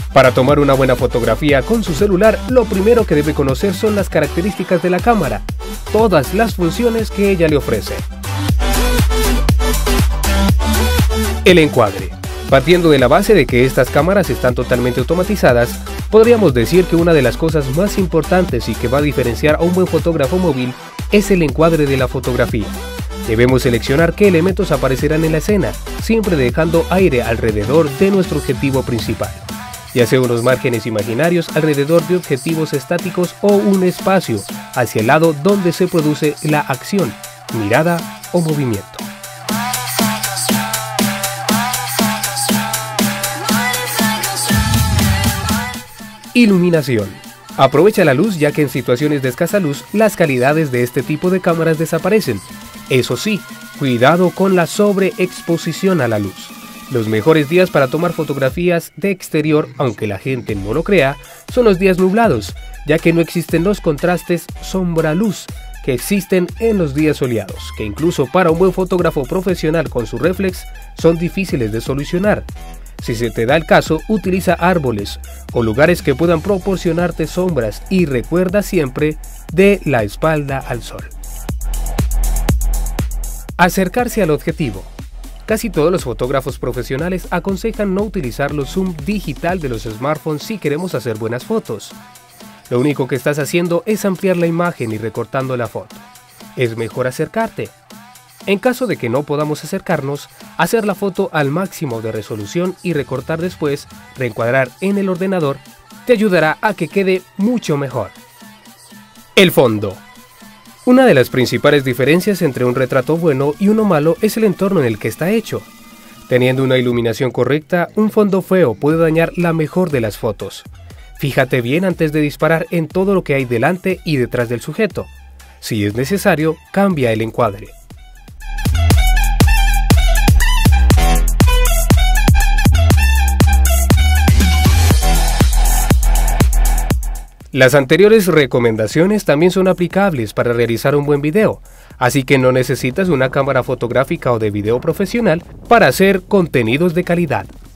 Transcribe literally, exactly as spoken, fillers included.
Para tomar una buena fotografía con su celular, lo primero que debe conocer son las características de la cámara, todas las funciones que ella le ofrece. El encuadre. Partiendo de la base de que estas cámaras están totalmente automatizadas, podríamos decir que una de las cosas más importantes y que va a diferenciar a un buen fotógrafo móvil es el encuadre de la fotografía. Debemos seleccionar qué elementos aparecerán en la escena, siempre dejando aire alrededor de nuestro objetivo principal, ya sea unos márgenes imaginarios alrededor de objetivos estáticos o un espacio hacia el lado donde se produce la acción, mirada o movimiento. Iluminación. Aprovecha la luz, ya que en situaciones de escasa luz las calidades de este tipo de cámaras desaparecen. Eso sí, cuidado con la sobreexposición a la luz. Los mejores días para tomar fotografías de exterior, aunque la gente no lo crea, son los días nublados, ya que no existen los contrastes sombra-luz que existen en los días soleados, que incluso para un buen fotógrafo profesional con su reflex son difíciles de solucionar. Si se te da el caso, utiliza árboles o lugares que puedan proporcionarte sombras y recuerda siempre de la espalda al sol. Acercarse al objetivo. Casi todos los fotógrafos profesionales aconsejan no utilizar los zoom digital de los smartphones si queremos hacer buenas fotos. Lo único que estás haciendo es ampliar la imagen y recortando la foto. Es mejor acercarte. En caso de que no podamos acercarnos, hacer la foto al máximo de resolución y recortar después, reencuadrar en el ordenador, te ayudará a que quede mucho mejor. El fondo. Una de las principales diferencias entre un retrato bueno y uno malo es el entorno en el que está hecho. Teniendo una iluminación correcta, un fondo feo puede dañar la mejor de las fotos. Fíjate bien antes de disparar en todo lo que hay delante y detrás del sujeto. Si es necesario, cambia el encuadre. Las anteriores recomendaciones también son aplicables para realizar un buen video, así que no necesitas una cámara fotográfica o de video profesional para hacer contenidos de calidad.